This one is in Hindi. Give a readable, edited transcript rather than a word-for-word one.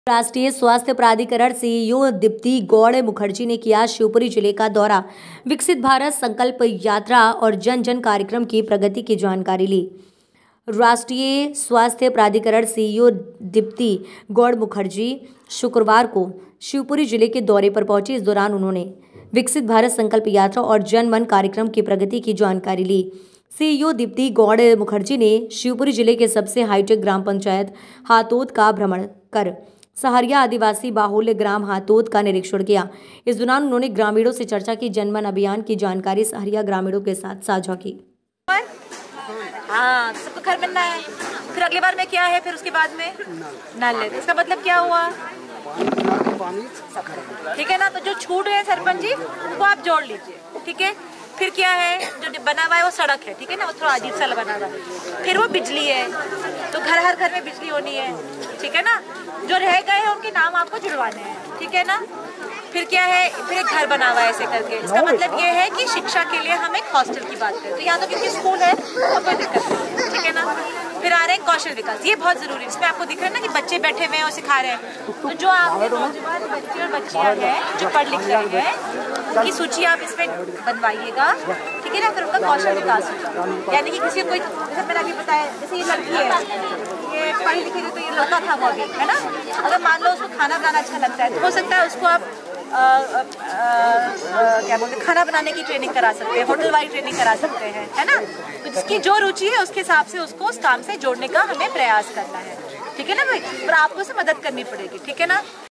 राष्ट्रीय स्वास्थ्य प्राधिकरण सीईओ दीप्ति गौड़ मुखर्जी ने किया शिवपुरी जिले का दौरा। विकसित भारत संकल्प यात्रा और जन जन कार्यक्रम की प्रगति की जानकारी ली। राष्ट्रीय स्वास्थ्य प्राधिकरण सीईओ दीप्ति गौड़ मुखर्जी शुक्रवार को शिवपुरी जिले के दौरे पर पहुंची। इस दौरान उन्होंने विकसित भारत संकल्प यात्रा और जन मन कार्यक्रम की प्रगति की जानकारी ली। सीईओ दीप्ति गौड़ मुखर्जी ने शिवपुरी जिले के सबसे हाईटेक ग्राम पंचायत हातोद का भ्रमण कर सहरिया आदिवासी बाहुल्य ग्राम हातोद का निरीक्षण किया। इस दौरान उन्होंने ग्रामीणों से चर्चा की। जनमन अभियान की जानकारी सहरिया ग्रामीणों के साथ साझा की। हाँ, सबको घर बनना है। फिर अगली बार में क्या है, फिर उसके बाद में नल है। इसका मतलब क्या हुआ? ठीक है ना। तो जो छूट है सरपंच जी वो आप जोड़ लीजिए। ठीक है। फिर क्या है, जो बना हुआ है वो सड़क है। ठीक है ना, वो थोड़ा अजीब सा बना हुआ है। फिर वो बिजली है, तो हर घर में बिजली होनी है। ठीक है ना। जो रह गए हैं उनके नाम आपको जुड़वाने हैं। ठीक है ना। फिर क्या है, फिर एक घर बना हुआ है ऐसे करके। इसका मतलब ये है कि शिक्षा के लिए हम एक हॉस्टल की बात करें तो यहाँ तो क्योंकि स्कूल है तो कोई दिक्कत नहीं। ठीक है ना। फिर आ रहे हैं कौशल विकास, ये बहुत जरूरी है। इसमें आपको दिख रहा है ना कि बच्चे बैठे हुए हैं और सिखा रहे हैं। तो जो आपके नौजवान बच्चे और बच्चियां हैं जो पढ़ लिख रहे हैं उनकी सूची आप इसमें बनवाइएगा। ठीक है ना। फिर उनका कौशल विकास होगा, यानी कि किसी कोई, जैसे मैंने अभी बताया, जैसे ये लड़की है, ये पढ़ी लिखी तो ये लड़का था वो अभी, है ना। अगर मान लो उसको खाना बनाना अच्छा लगता है तो हो सकता है उसको आप क्या बोलते हैं, खाना बनाने की ट्रेनिंग करा सकते हैं, होटल वाली ट्रेनिंग करा सकते हैं, है ना। तो जिसकी जो रुचि है उसके हिसाब से उसको उस काम से जोड़ने का हमें प्रयास करना है। ठीक है ना भाई। पर आपको उसे मदद करनी पड़ेगी। ठीक है ना।